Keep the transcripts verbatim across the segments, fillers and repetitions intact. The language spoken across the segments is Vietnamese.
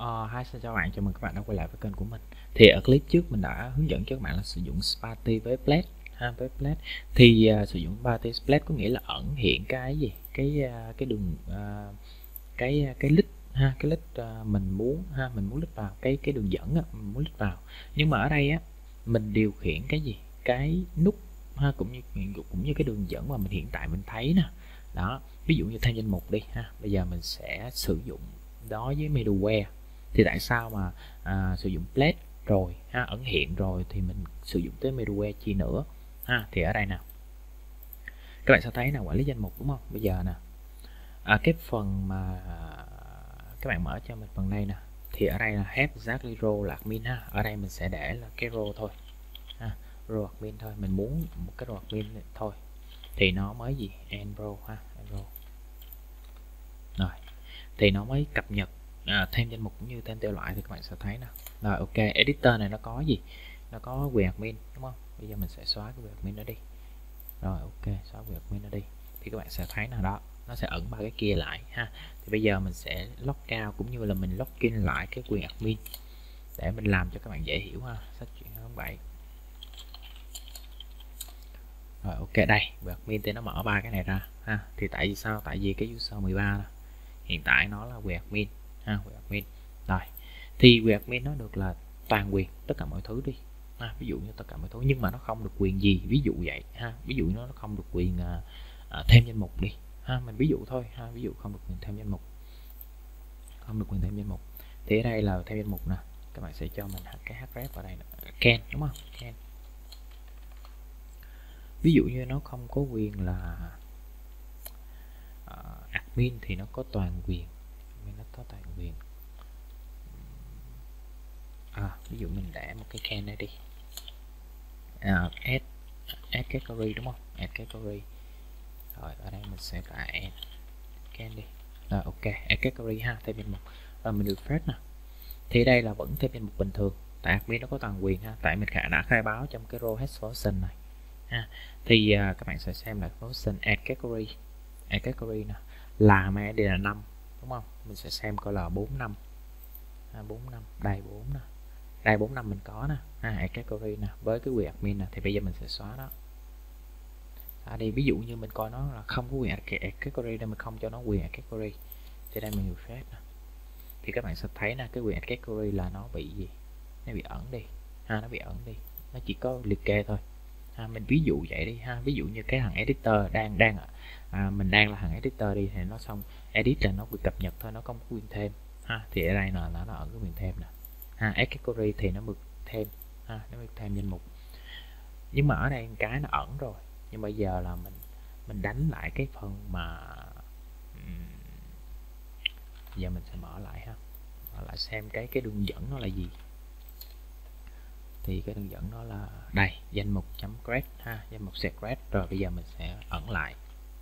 Uh, hi, xin chào bạn, chào mừng các bạn đã quay lại với kênh của mình. Thì ở clip trước mình đã hướng dẫn cho các bạn là sử dụng Sparty với Blade ha, với Blade. Thì uh, sử dụng Sparty Blade có nghĩa là ẩn hiện cái gì, cái uh, cái đường uh, cái cái list ha, cái list uh, mình muốn ha, mình muốn list vào cái cái đường dẫn á, mình muốn list vào. Nhưng mà ở đây á, mình điều khiển cái gì, cái nút ha, cũng như cũng như cái đường dẫn mà mình hiện tại mình thấy nè. Đó, ví dụ như thêm danh mục đi ha, bây giờ mình sẽ sử dụng đó với middleware. Thì tại sao mà à, sử dụng Blade rồi ha, ẩn hiện rồi thì mình sử dụng tới middleware chi nữa ha. Thì ở đây nào các bạn sẽ thấy là quản lý danh mục, đúng không? Bây giờ nè, à, cái phần mà các bạn mở cho mình phần này nè, thì ở đây là have exactly role là admin ha. Ở đây mình sẽ để là cái role thôi ha, role admin thôi, mình muốn một cái role admin thôi thì nó mới gì end role ha, end role. Rồi thì nó mới cập nhật à, thêm danh mục cũng như thêm tiêu loại. Thì các bạn sẽ thấy nè. Rồi ok, editor này nó có gì, nó có quyền admin, đúng không? Bây giờ mình sẽ xóa cái quyền admin đó đi. Rồi ok, xóa quyền admin đó đi thì các bạn sẽ thấy nào đó, nó sẽ ẩn ba cái kia lại ha. Thì bây giờ mình sẽ lock out cũng như là mình login lại cái quyền admin để mình làm cho các bạn dễ hiểu ha. Sách chuyện bảy. Rồi ok, đây quyền admin thì nó mở ba cái này ra ha. Thì tại vì sao? Tại vì cái user mười ba nè, hiện tại nó là quyền admin ha, quyền admin. Rồi thì quyền admin nó được là toàn quyền tất cả mọi thứ đi ha, ví dụ như tất cả mọi thứ, nhưng mà nó không được quyền gì, ví dụ vậy ha. Ví dụ nó không được quyền à, à, thêm danh mục đi ha, mình ví dụ thôi ha, ví dụ không được quyền thêm danh mục, không được quyền thêm danh mục. Thì ở đây là thêm danh mục nè, các bạn sẽ cho mình cái href ở đây nè, can, đúng không? Can. Ví dụ như nó không có quyền là uh, admin thì nó có toàn quyền, nó có toàn quyền. À, ví dụ mình để một cái can này đi, à, add add category, đúng không? Add category. Rồi ở đây mình sẽ là add can đi. Rồi ok, add category ha, thêm danh mục. Rồi mình refresh nè, thì đây là vẫn thêm danh mục bình thường, tại admin nó có toàn quyền ha, tại mình đã khai báo trong cái row head function này ha. Thì uh, các bạn sẽ xem lại function add category, add category nè, là mà đây là năm, đúng không? Mình sẽ xem coi là bốn năm ha, bốn năm, đây bốn nè, đây bốn năm mình có nè ha, add category nè với cái quyền admin nè. Thì bây giờ mình sẽ xóa đó. Ở đây ví dụ như mình coi nó là không có quyền add category, đây mình không cho nó quyền add category, thì đây mình refresh nè, thì các bạn sẽ thấy là cái quyền add category là nó bị gì, nó bị ẩn đi ha, nó bị ẩn đi, nó chỉ có liệt kê thôi ha. Mình ví dụ vậy đi ha, ví dụ như cái thằng editor đang đang à, mình đang là thằng editor đi, thì nó xong edit là nó bị cập nhật thôi, nó không có quyền thêm ha. Thì ở đây là nó, nó ẩn cái quyền thêm nè ha, add category thì nó được thêm ha, nó được thêm danh mục. Nhưng mà ở đây cái nó ẩn rồi, nhưng bây giờ là mình mình đánh lại cái phần mà uhm, giờ mình sẽ mở lại ha, mở lại xem cái cái đường dẫn nó là gì. Thì cái đường dẫn nó là đây, danh mục chấm grade ha, danh mục secret. Rồi bây giờ mình sẽ ẩn lại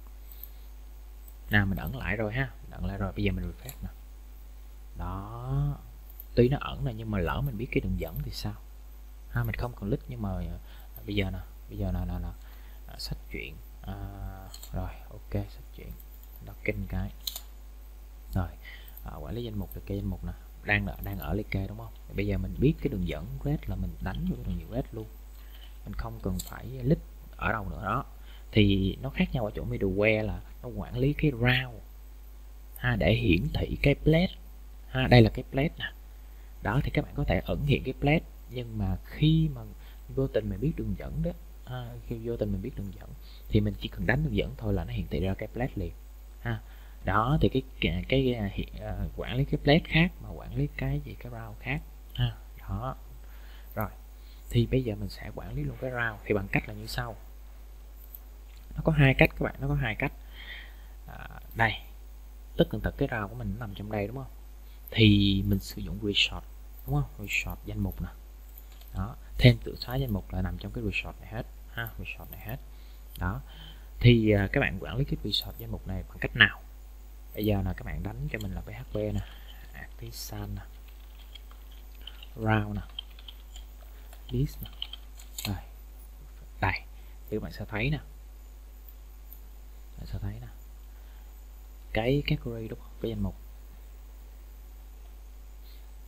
nào, mình ẩn lại rồi ha, ẩn lại rồi. Bây giờ mình refresh nè, đó, tuy nó ẩn này nhưng mà lỡ mình biết cái đường dẫn thì sao ha, mình không còn list. Nhưng mà bây giờ nè, bây giờ là là, là sách chuyện à, rồi ok, sách chuyện đó, kinh cái rồi à, quản lý danh mục là cái danh mục nè, đang đang ở liệt kê, đúng không? Bây giờ mình biết cái đường dẫn grade là mình đánh vô đường dẫn grade luôn, mình không cần phải list ở đâu nữa đó. Thì nó khác nhau ở chỗ middleware là nó quản lý cái route ha, để hiển thị cái Blade ha, đây là cái Blade nè đó. Thì các bạn có thể ẩn hiện cái Blade, nhưng mà khi mà vô tình mình biết đường dẫn đó ha, khi vô tình mình biết đường dẫn thì mình chỉ cần đánh đường dẫn thôi là nó hiển thị ra cái Blade liền ha. Đó thì cái cái, cái, cái uh, quản lý cái Blade khác mà quản lý cái gì cái route khác ha. Đó rồi, thì bây giờ mình sẽ quản lý luôn cái route thì bằng cách là như sau. Nó có hai cách các bạn, nó có hai cách à, đây, tất tần tật cái route của mình nằm trong đây, đúng không? Thì mình sử dụng resort, đúng không? Resort danh mục nè, đó, thêm tự xóa danh mục là nằm trong cái resort này hết ha, resort này hết đó. Thì uh, các bạn quản lý cái resort danh mục này bằng cách nào? Bây giờ là các bạn đánh cho mình là php nè, artisan nè, route nè, list nè, rồi đây thì các bạn sẽ thấy nè, bạn sẽ thấy nè cái category, đúng không? Cái danh mục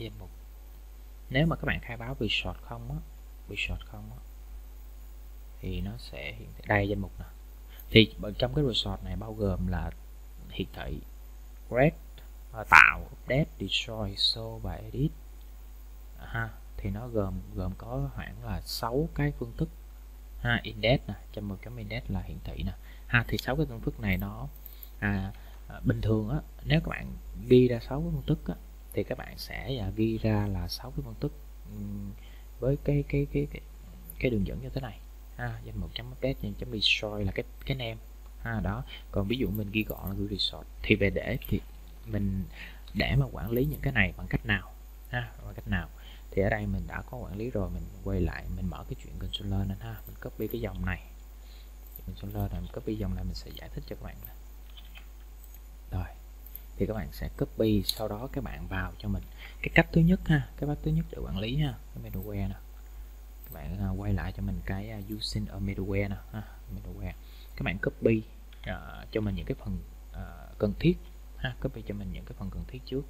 cái danh mục. Nếu mà các bạn khai báo resort không á, resort không á, thì nó sẽ hiện thị đây danh mục nè. Thì trong cái resort này bao gồm là hiển thị create, tạo, update, destroy, show và edit ha. Thì nó gồm gồm có khoảng là sáu cái phương thức ha. Index nè, trong một chấm index là hiển thị nè ha. Thì sáu cái phương thức này nó à, à, bình thường á, nếu các bạn ghi ra sáu cái phương thức á, thì các bạn sẽ à, ghi ra là sáu cái phương thức um, với cái cái cái cái, cái đường dẫn như thế này ha. Danh mục chấm update chấm destroy là cái cái name ha. Đó, còn ví dụ mình ghi gọn là ghi resort, thì về để thì mình để mà quản lý những cái này bằng cách nào ha, bằng cách nào thì ở đây mình đã có quản lý rồi. Mình quay lại, mình mở cái chuyện controller lên ha, mình copy cái dòng này, controller này, mình copy dòng này, mình sẽ giải thích cho các bạn này. Rồi thì các bạn sẽ copy, sau đó các bạn vào cho mình cái cách thứ nhất ha, cái cách thứ nhất để quản lý ha, cái middleware nè. Các bạn uh, quay lại cho mình cái uh, using a middleware nè ha, middleware. Các bạn copy uh, cho mình những cái phần uh, cần thiết ha, copy cho mình những cái phần cần thiết trước.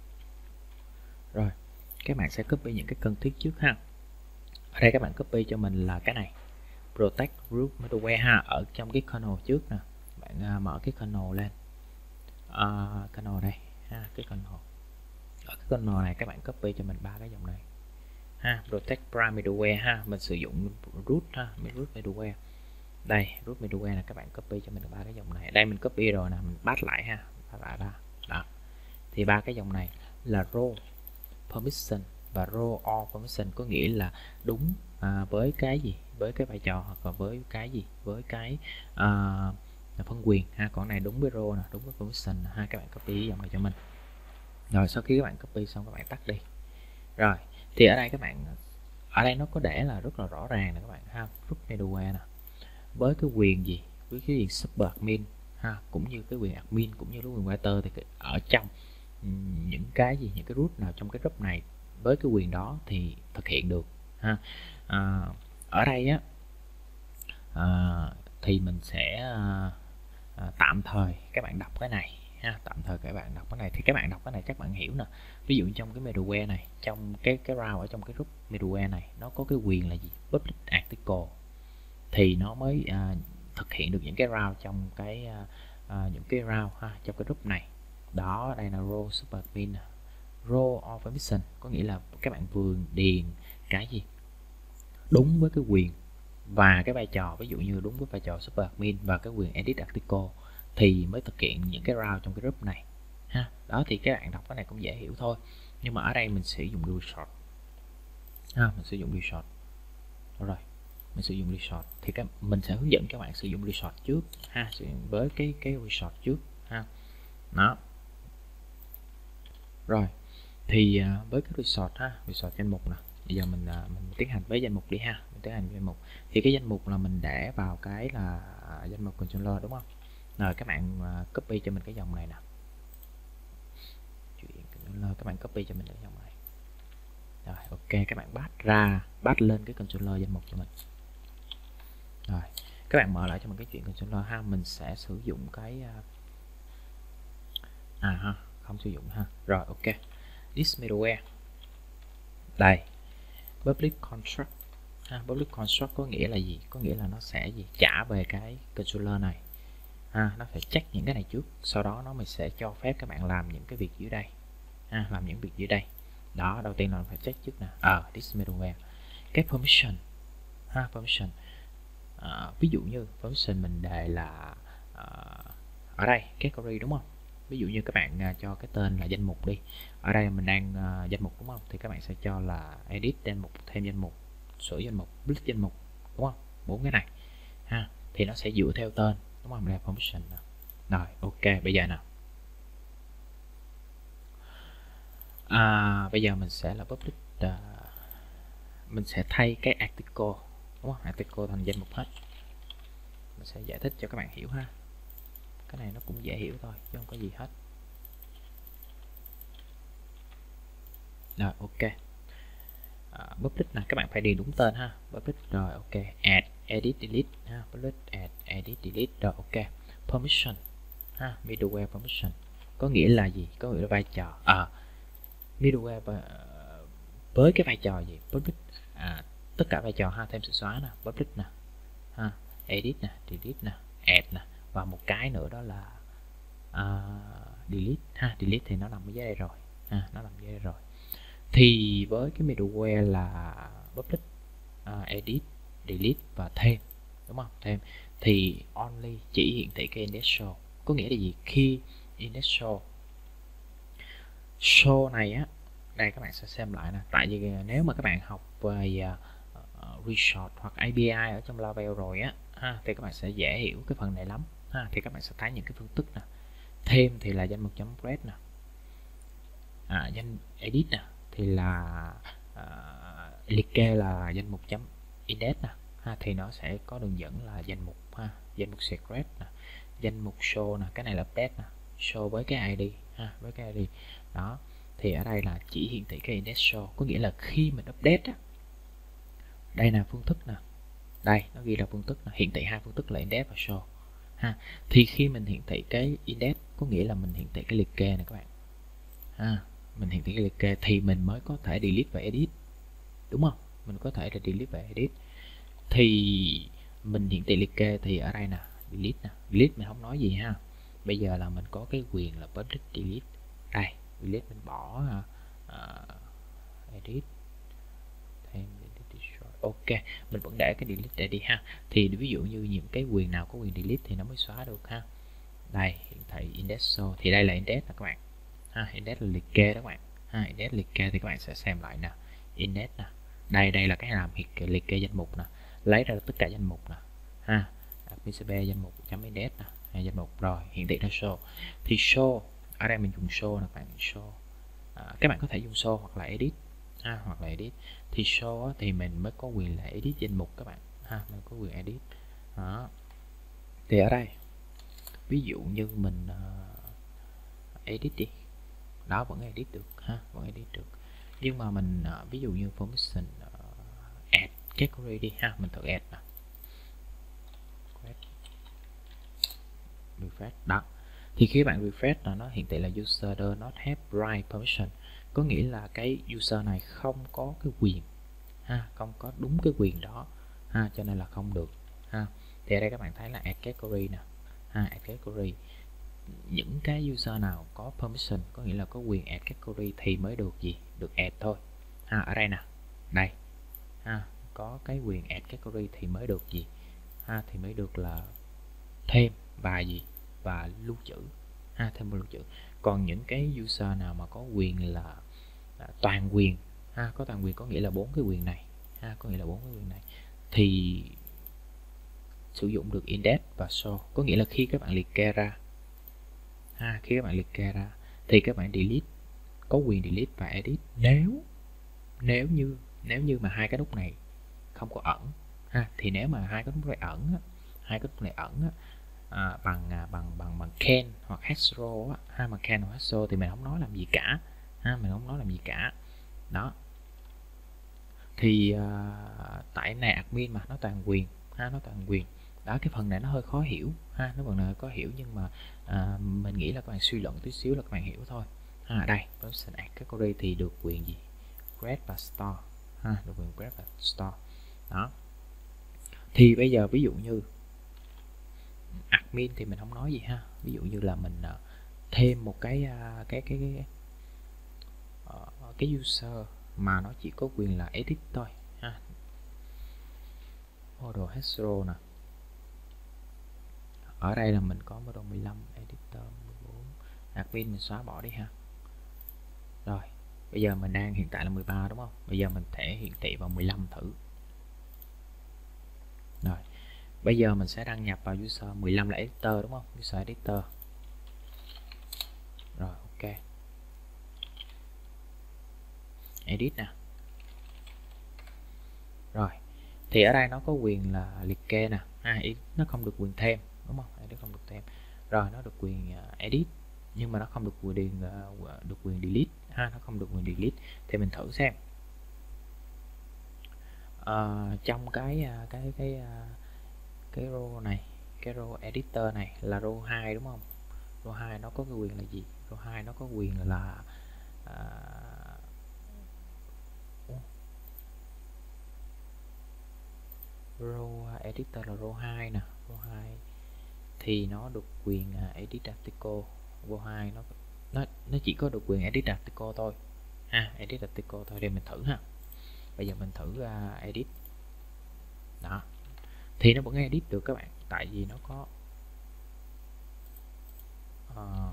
Rồi các bạn sẽ copy những cái cần thiết trước ha. Ở đây các bạn copy cho mình là cái này, protect root middleware ha, ở trong cái kernel trước nè. Bạn uh, mở cái kernel lên, uh, kernel đây ha, cái kernel. Ở cái kernel này các bạn copy cho mình ba cái dòng này ha, protect prime middleware ha, mình sử dụng root ha, root middleware. Đây root middleware là các bạn copy cho mình ba cái dòng này. Đây mình copy rồi nè, mình bắt lại ha, bắt lại ra. Đó. Thì ba cái dòng này là row permission và row all permission, có nghĩa là đúng à, với cái gì, với cái vai trò hoặc là với cái gì, với cái à, phân quyền ha. Còn này đúng với row nè, đúng với permission ha. Các bạn copy dòng này cho mình. Rồi sau khi các bạn copy xong các bạn tắt đi. Rồi thì ở đây các bạn, ở đây nó có để là rất là rõ ràng nè các bạn ha, root middleware nè, với cái quyền gì, với cái quyền super admin ha, cũng như cái quyền admin cũng như cái quyền writer, thì ở trong những cái gì, những cái root nào trong cái group này với cái quyền đó thì thực hiện được ha. À, ở đây á à, thì mình sẽ à, à, tạm thời các bạn đọc cái này ha, tạm thời các bạn đọc cái này thì các bạn đọc cái này chắc bạn hiểu nè. Ví dụ trong cái middleware này, trong cái cái route ở trong cái group middleware này nó có cái quyền là gì, public article, thì nó mới à, thực hiện được những cái route trong cái à, à, những cái route ha, trong cái group này. Đó, đây là row super admin, row of permission, có nghĩa là các bạn vừa điền cái gì đúng với cái quyền và cái vai trò, ví dụ như đúng với vai trò super admin và cái quyền edit article thì mới thực hiện những cái route trong cái group này ha. Đó thì các bạn đọc cái này cũng dễ hiểu thôi, nhưng mà ở đây mình sử dụng resort ha, mình sử dụng resort. Rồi mình sử dụng resort thì các mình sẽ hướng dẫn các bạn sử dụng resort trước ha, sử dụng với cái cái resort trước ha. Đó. Rồi thì uh, với cái resort ha, resort danh mục nè, bây giờ mình uh, mình tiến hành với danh mục đi ha, mình tiến hành danh mục thì cái danh mục là mình để vào cái là uh, danh mục controller đúng không? Rồi các bạn uh, copy cho mình cái dòng này nè, chuyện controller, các bạn copy cho mình cái dòng này. Rồi ok, các bạn bắt ra, bắt lên cái controller danh mục cho mình. Rồi các bạn mở lại cho mình cái chuyện controller ha, mình sẽ sử dụng cái uh, à ha, không sử dụng ha. Rồi ok, this middleware đây, public construct ha, public construct có nghĩa là gì, có nghĩa là nó sẽ gì trả về cái controller này ha, nó phải check những cái này trước, sau đó nó mới sẽ cho phép các bạn làm những cái việc dưới đây ha, làm những việc dưới đây. Đó, đầu tiên là phải check trước nè, ở uh, this middleware cái permission ha, permission uh, ví dụ như permission mình đề là uh, ở đây category đúng không, ví dụ như các bạn uh, cho cái tên là danh mục đi, ở đây mình đang uh, danh mục đúng không, thì các bạn sẽ cho là edit danh mục, thêm danh mục, sửa danh mục, split danh mục đúng không, bốn cái này ha, thì nó sẽ dựa theo tên đúng không, là permission. Rồi ok, bây giờ nào à, bây giờ mình sẽ là public uh, mình sẽ thay cái article đúng không, article thành danh mục hết, mình sẽ giải thích cho các bạn hiểu ha, cái này nó cũng dễ hiểu thôi chứ không có gì hết. Rồi ok, à, public là các bạn phải điền đúng tên ha, public. Rồi ok, add edit delete ha, public add edit delete. Rồi ok, permission ha, middleware permission có nghĩa là gì, có nghĩa là vai trò à, middleware với cái vai trò gì public, à, tất cả vai trò ha, thêm sự xóa nè, public nè, ha, edit nè, delete nè, add nè, và một cái nữa đó là uh, delete ha. Delete thì nó nằm ở dưới đây rồi ha, nó nằm dưới đây rồi. Thì với cái middleware là public, uh, edit, delete và thêm, đúng không? Thêm thì only chỉ hiển thị cái index show. Có nghĩa là gì? Khi index show show này á, đây các bạn sẽ xem lại nè. Tại vì nếu mà các bạn học về uh, resort hoặc a pê i ở trong Laravel rồi á ha, thì các bạn sẽ dễ hiểu cái phần này lắm ha. Thì các bạn sẽ thấy những cái phương thức nè. Thêm thì là danh mục chấm red nè, à, danh edit nè thì là uh, liệt kê là danh mục chấm index nè ha, thì nó sẽ có đường dẫn là danh mục ha, danh mục secret nè, danh mục show nè, cái này là update nè, show với cái i đê ha, với cái i đê đó. Thì ở đây là chỉ hiển thị cái index show, có nghĩa là khi mình update á, đây là phương thức nè, đây nó ghi là phương thức nè, hiển thị hai phương thức là index và show ha. Thì khi mình hiển thị cái index có nghĩa là mình hiển thị cái liệt kê này các bạn ha, mình hiển thị cái liệt kê thì mình mới có thể delete và edit, đúng không? Mình có thể là delete và edit. Thì mình hiển thị liệt kê thì ở đây nè, delete nè, delete mình không nói gì ha. Bây giờ là mình có cái quyền là public delete. Đây, delete mình bỏ uh, edit thêm ok, mình vẫn để cái delete để đi ha. Thì ví dụ như những cái quyền nào có quyền delete thì nó mới xóa được ha. Đây hiển thị index show thì đây là index nè các bạn ha, index là liệt kê đó các bạn ha, index liệt kê thì các bạn sẽ xem lại nè, index nè, đây đây là cái làm liệt kê danh mục nè, lấy ra tất cả danh mục nè ha, admin cp danh mục chấm index nè, hay danh mục rồi hiển thị ra show. Thì show ở đây mình dùng show nè các bạn, show à, các bạn có thể dùng show hoặc là edit ha, hoặc là edit. Thì show á, thì mình mới có quyền là edit danh mục các bạn ha, mình có quyền edit đó. Thì ở đây ví dụ như mình uh, edit đi đó, vẫn edit được ha, vẫn edit được. Nhưng mà mình uh, ví dụ như permission uh, add category đi ha, mình thử add nè, refresh đó. Thì khi bạn refresh là nó hiện tại là user does not have right permission, có nghĩa là cái user này không có cái quyền ha, không có đúng cái quyền đó ha, cho nên là không được ha. Thì ở đây các bạn thấy là add category nè ha, add category, những cái user nào có permission có nghĩa là có quyền add category thì mới được gì, được add thôi ha. Ở đây nè, đây ha, có cái quyền add category thì mới được gì ha, thì mới được là thêm và gì và lưu trữ ha, thêm và lưu trữ. Còn những cái user nào mà có quyền là à, toàn quyền ha, có toàn quyền có nghĩa là bốn cái quyền này ha, có nghĩa là bốn cái quyền này thì sử dụng được index và show, có nghĩa là khi các bạn liệt kê ra ha, khi các bạn liệt kê ra thì các bạn delete, có quyền delete và edit nếu nếu như nếu như mà hai cái nút này không có ẩn ha. Thì nếu mà hai cái nút này ẩn á, hai cái nút này ẩn á, à, bằng à, bằng bằng bằng can hoặc hexrow á ha, bằng can hoặc hexrow thì mình không nói làm gì cả ha, mình không nói làm gì cả đó. Thì à, tại này admin mà nó toàn quyền ha, nó toàn quyền đó. Cái phần này nó hơi khó hiểu ha, nó phần này khó hiểu nhưng mà à, mình nghĩ là các bạn suy luận tí xíu là các bạn hiểu thôi ha. Đây person add category thì được quyền gì, grab và store ha, được quyền grab và store đó. Thì bây giờ ví dụ như admin thì mình không nói gì ha, ví dụ như là mình uh, thêm một cái uh, cái cái cái, uh, cái user mà nó chỉ có quyền là edit thôi ha, model hero nè, ở đây là mình có model mười lăm, editor mười bốn, admin mình xóa bỏ đi ha. Rồi bây giờ mình đang hiện tại là mười ba đúng không, bây giờ mình thể hiện thị vào mười lăm thử. Rồi bây giờ mình sẽ đăng nhập vào user mười lăm là editor đúng không, user editor. Rồi ok, edit nè. Rồi thì ở đây nó có quyền là liệt kê nè ha, nó không được quyền thêm đúng không, edit không được thêm. Rồi nó được quyền uh, edit nhưng mà nó không được quyền uh, được quyền delete ha, nó không được quyền delete. Thì mình thử xem uh, trong cái uh, cái cái uh, cái row này, cái row editor này là row hai đúng không, row hai nó có cái quyền là gì, row hai nó có quyền là uh, editor là row hai nè, row hai thì nó được quyền uh, edit article. Row hai nó nó nó chỉ có được quyền edit article thôi ha, edit article thôi. Để mình thử ha. Bây giờ mình thử uh, edit đó thì nó vẫn edit được các bạn, tại vì nó có uh,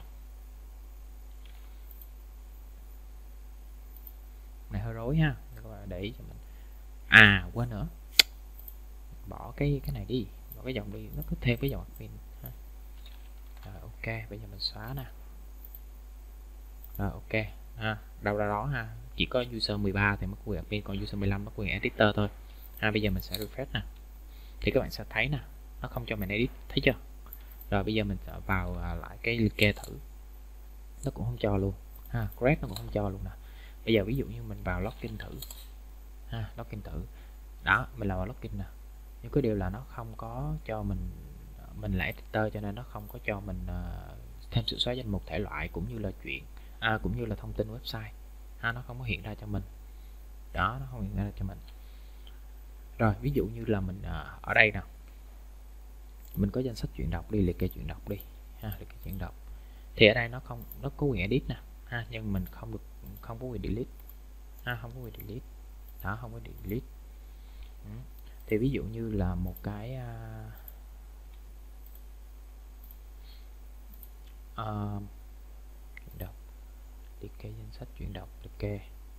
này hơi rối ha, để ý cho mình. À quên nữa, bỏ cái cái này đi, bỏ cái dòng đi, nó cứ thêm cái dòng admin ha. Rồi ok, bây giờ mình xóa nè. Rồi ok ha, đâu ra đó ha, chỉ có user mười ba thì mất quyền admin, còn user mười lăm mất quyền editor thôi ha. Bây giờ mình sẽ refresh nè, thì các bạn sẽ thấy nè, nó không cho mình edit, thấy chưa? Rồi bây giờ mình sẽ vào lại cái liệt kê thử, nó cũng không cho luôn ha, correct nó cũng không cho luôn nè. Bây giờ ví dụ như mình vào login thử ha, login thử đó, mình làm vào login nè, nhưng cái điều là nó không có cho mình, mình là editor cho nên nó không có cho mình uh, thêm sự xóa danh mục thể loại cũng như là chuyện à, cũng như là thông tin website ha, nó không có hiện ra cho mình đó, nó không hiện ra cho mình. Rồi ví dụ như là mình uh, ở đây nè, mình có danh sách chuyện đọc đi, liệt kê chuyện đọc đi ha, liệt kê chuyện đọc thì ở đây nó không, nó có quyền edit nè ha, nhưng mình không được, không có quyền delete ha, không có quyền delete đó, không có delete. Ừ. Thì ví dụ như là một cái uh, uh, chuyện đọc, liệt kê danh sách chuyện đọc, liệt kê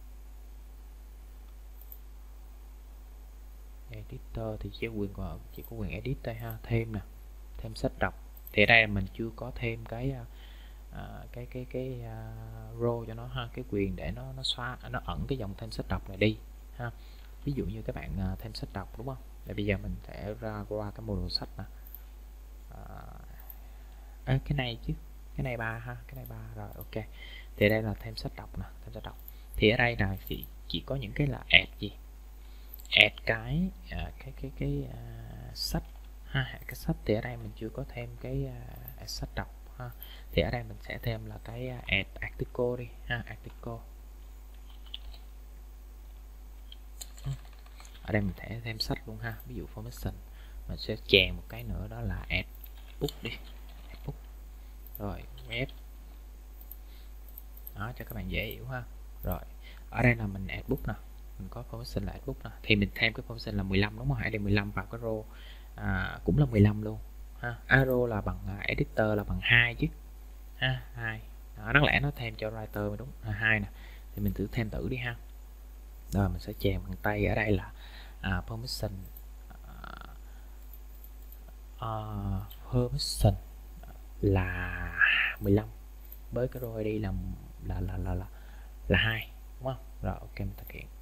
editor thì chỉ quyền chỉ có quyền edit thôi ha. Thêm nè, thêm sách đọc thì ở đây mình chưa có thêm cái uh, cái cái cái uh, row cho nó ha, cái quyền để nó nó xóa, nó ẩn cái dòng thêm sách đọc này đi ha. Ví dụ như các bạn uh, thêm sách đọc đúng không, để bây giờ mình sẽ ra qua cái module sách nè. Uh, à, cái này chứ, cái này ba ha, cái này ba rồi ok. Thì đây là thêm sách đọc nè, thêm sách đọc thì ở đây là chỉ chỉ có những cái là add gì, add cái uh, cái cái cái uh, sách ha, cái sách thì ở đây mình chưa có thêm cái uh, add sách đọc ha. Thì ở đây mình sẽ thêm là cái uh, add article đi ha, article. Ở đây mình sẽ thêm sách luôn ha, ví dụ formation mình sẽ chèn một cái nữa đó là add book đi, add book. Rồi web đó cho các bạn dễ hiểu ha. Rồi ở đây là mình add book nè, mình có formation là add book nè, thì mình thêm cái formation là mười lăm đúng không, ở đây mười lăm vào cái row à, cũng là mười lăm luôn ha. À, row là bằng uh, editor là bằng hai chứ ha, hai đó, đáng lẽ nó thêm cho writer mới đúng, à, hai nè, thì mình thử thêm thử đi ha. Rồi mình sẽ chèn bằng tay, ở đây là uh, permission uh, uh, permission là mười lăm với cái row I D là là là là là là hai đúng không? Rồi ok mình thực hiện.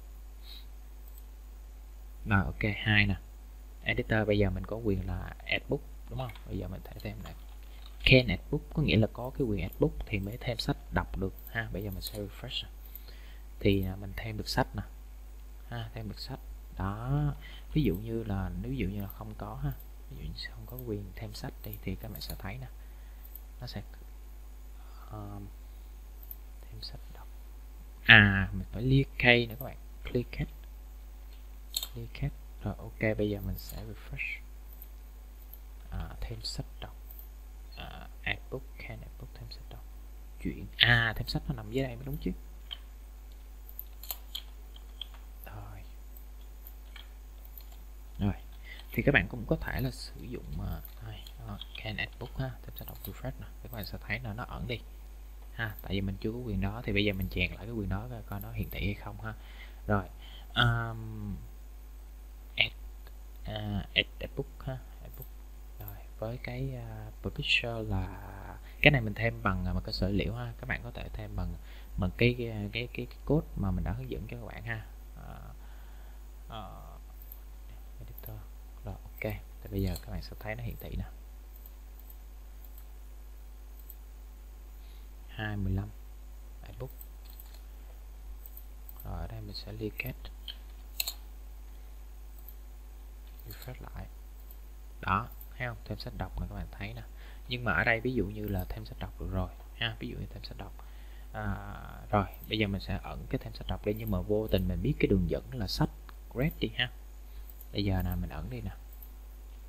Rồi ok hai nè. Editor bây giờ mình có quyền là add book đúng không? Bây giờ mình thể thêm là can add book, có nghĩa là có cái quyền add book thì mới thêm sách đọc được ha. Bây giờ mình sẽ refresh thì mình thêm được sách nè ha, thêm được sách đó. Ví dụ như là nếu ví dụ như là không có ha, ví dụ như không có quyền thêm sách đi thì các bạn sẽ thấy nè, nó sẽ um, thêm sách đọc. À mình phải liệt key nữa các bạn, click it, click it. Rồi ok bây giờ mình sẽ refresh à, thêm sách đọc, à, add book, can add book, thêm sách đọc chuyện, à thêm sách nó nằm dưới đây mới đúng chứ. Rồi rồi thì các bạn cũng có thể là sử dụng uh, can add book ha, thêm sách đọc refresh nè, các bạn sẽ thấy là nó ẩn đi ha, tại vì mình chưa có quyền đó thì bây giờ mình chèn lại cái quyền đó coi nó hiển thị hay không ha. Rồi um, add, uh, add, add book ha, add book. Rồi với cái uh, publisher là cái này mình thêm bằng bằng cơ sở dữ liệu ha, các bạn có thể thêm bằng bằng cái cái cái, cái, cái code mà mình đã hướng dẫn cho các bạn ha. Uh, uh, editor. Rồi ok thì bây giờ các bạn sẽ thấy nó hiển thị nè, hai mười lăm iBook. Rồi ở đây mình sẽ liên kết, refresh lại đó, thấy không, thêm sách đọc này các bạn thấy nè. Nhưng mà ở đây ví dụ như là thêm sách đọc được rồi ha, ví dụ như thêm sách đọc à, rồi bây giờ mình sẽ ẩn cái thêm sách đọc đi, nhưng mà vô tình mình biết cái đường dẫn là sách red đi ha. Bây giờ là mình ẩn đi nè,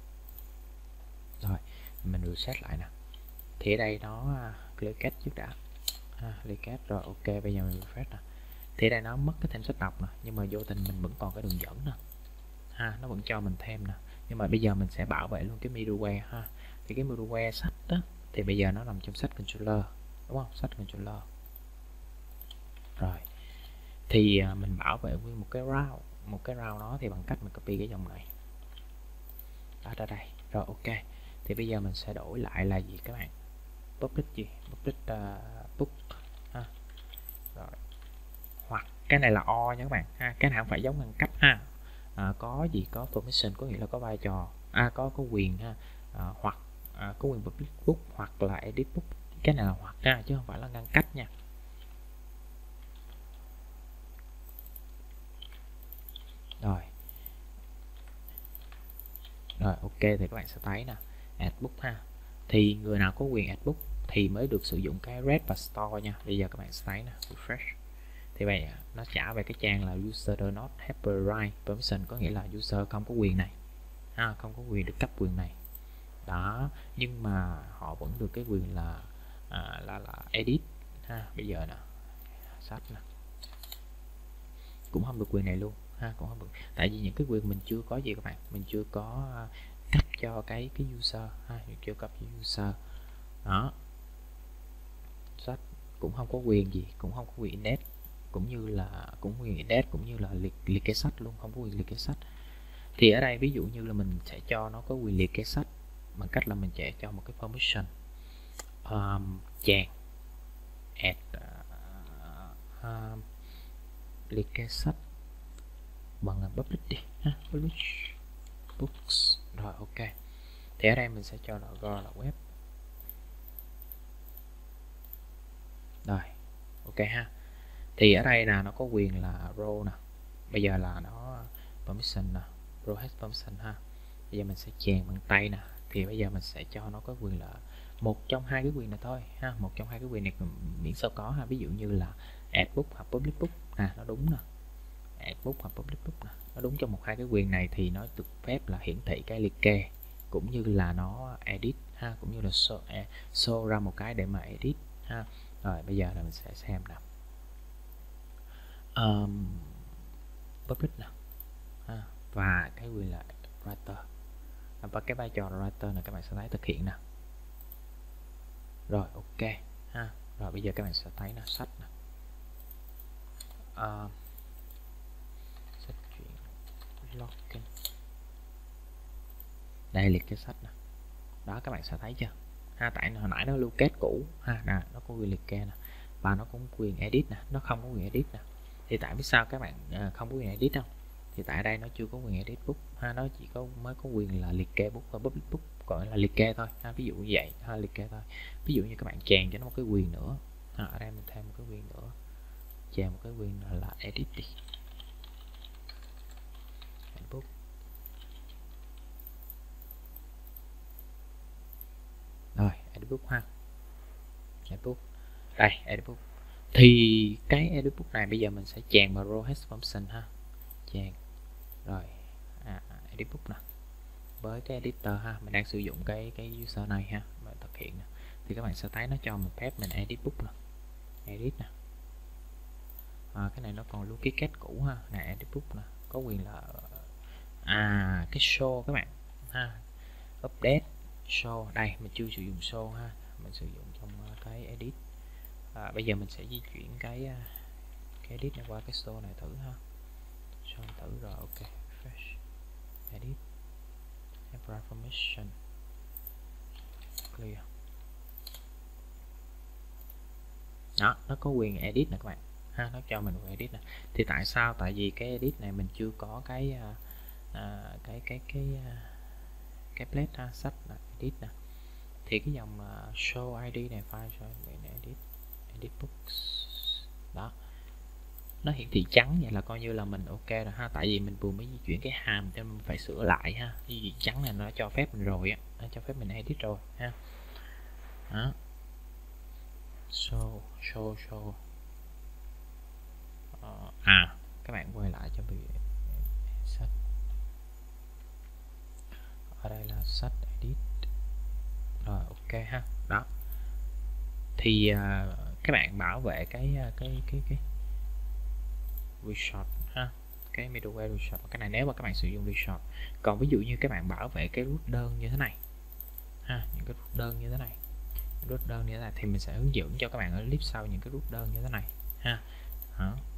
mình reset lại nè, thì ở đây nó clear cache trước đã, ha, clear cache rồi. Ok, bây giờ mình refresh nè, thì ở đây nó mất cái thêm sách đọc nè, nhưng mà vô tình mình vẫn còn cái đường dẫn nè, ha, nó vẫn cho mình thêm nè. Nhưng mà bây giờ mình sẽ bảo vệ luôn cái middleware ha. Thì cái middleware sách đó thì bây giờ nó nằm trong sách controller, đúng không, sách controller. Rồi thì à, mình bảo vệ nguyên một cái route, một cái route đó thì bằng cách mình copy cái dòng này đó ra đây. Rồi ok, thì bây giờ mình sẽ đổi lại là gì các bạn, public gì, public uh, book ha. Rồi hoặc cái này là o nha các bạn ha, cái này không phải giống ngăn cách ha. À, có gì có permission có nghĩa là có vai trò, à, có có quyền ha, à, hoặc à, có quyền public book hoặc là edit book, cái này là hoặc ha chứ không phải là ngăn cách nha. Rồi rồi ok, thì các bạn sẽ thấy nè, add book ha, thì người nào có quyền add book thì mới được sử dụng cái red và store nha. Bây giờ các bạn sẽ thấy nè, refresh thì vậy nó trả về cái trang là user does not have the right permission, có nghĩa là user không có quyền này ha, không có quyền được cấp quyền này đó, nhưng mà họ vẫn được cái quyền là à, là là edit ha. Bây giờ nè, sách nè cũng không được quyền này luôn ha, cũng không được, tại vì những cái quyền mình chưa có gì các bạn, mình chưa có cấp cho cái cái user ha, mình chưa cấp cho user đó. Sách cũng không có quyền gì, cũng không có quyền index, cũng như là cũng quyền index cũng như là liệt liệt kê sách luôn, không có quyền liệt kê sách. Thì ở đây ví dụ như là mình sẽ cho nó có quyền liệt kê sách bằng cách là mình sẽ cho một cái permission um, chèn add uh, uh, liệt kê sách bằng public đi ha, publish books. Rồi ok, thì ở đây mình sẽ cho nó gọi là web. Rồi ok ha, thì ở đây là nó có quyền là row nè, bây giờ là nó permission nè, row has permission ha. Bây giờ mình sẽ chèn bằng tay nè, thì bây giờ mình sẽ cho nó có quyền là một trong hai cái quyền này thôi ha, một trong hai cái quyền này miễn sao có ha. Ví dụ như là add book hoặc public book nè, nó đúng nè, add book hoặc public book nè, nó đúng trong một hai cái quyền này thì nó được phép là hiển thị cái liệt kê cũng như là nó edit ha, cũng như là show, eh, show ra một cái để mà edit ha. Rồi bây giờ là mình sẽ xem nào, um, public nè ha, và cái quyền là writer, và cái vai trò writer này các bạn sẽ thấy thực hiện nè. Rồi ok ha, rồi bây giờ các bạn sẽ thấy là sách nè, uh, sách truyện login, đây liệt cái sách nè đó, các bạn sẽ thấy chưa ha, tại hồi nãy nó lưu kết cũ ha, nè nó có quyền liệt kê nè, và nó cũng quyền edit nè, nó không có quyền edit nè. Thì tại biết sao các bạn uh, không có quyền edit không, thì tại đây nó chưa có quyền edit book ha, nó chỉ có mới có quyền là liệt kê book và public book, gọi là liệt kê thôi ha, ví dụ như vậy ha, liệt kê thôi. Ví dụ như các bạn chèn cho nó một cái quyền nữa ha, ở đây mình thêm một cái quyền nữa, chèn một cái quyền là, là edit đi, edit book. Rồi edit book ha, edit book đây, edit book thì cái edit book này bây giờ mình sẽ chèn vào row has function ha, chèn rồi à, edit book nè, với cái editor ha, mình đang sử dụng cái cái user này ha, mà thực hiện nè, thì các bạn sẽ thấy nó cho mình phép mình edit book nè, edit nè, à, cái này nó còn lưu cái kết cũ ha, nè edit book nè, có quyền là à cái show các bạn ha, update show, đây mình chưa sử dụng show ha, mình sử dụng trong cái edit. À, bây giờ mình sẽ di chuyển cái cái edit này qua cái show này thử ha, show thử rồi ok, fresh edit permission clear đó, nó có quyền edit nè các bạn ha, nó cho mình quyền edit nè. Thì tại sao, tại vì cái edit này mình chưa có cái à, cái cái cái cái plate ha, sách là edit nè, thì cái dòng uh, show i đê này file cho mình edit edit books đó, nó hiển thị trắng vậy là coi như là mình ok rồi ha, tại vì mình vừa mới di chuyển cái hàm cho mình phải sửa lại ha, di chuyển trắng này nó cho phép mình rồi á, nó cho phép mình edit rồi ha đó. show show show uh, à các bạn quay lại cho bị sách, ở đây là sách edit ha. Đó thì uh, các bạn bảo vệ cái cái cái cái resort ha, cái middleware resort, cái này nếu mà các bạn sử dụng resort. Còn ví dụ như các bạn bảo vệ cái root đơn như thế này ha, những cái root đơn như thế này, root đơn như thế này thì mình sẽ hướng dẫn cho các bạn ở clip sau những cái root đơn như thế này ha. Đó.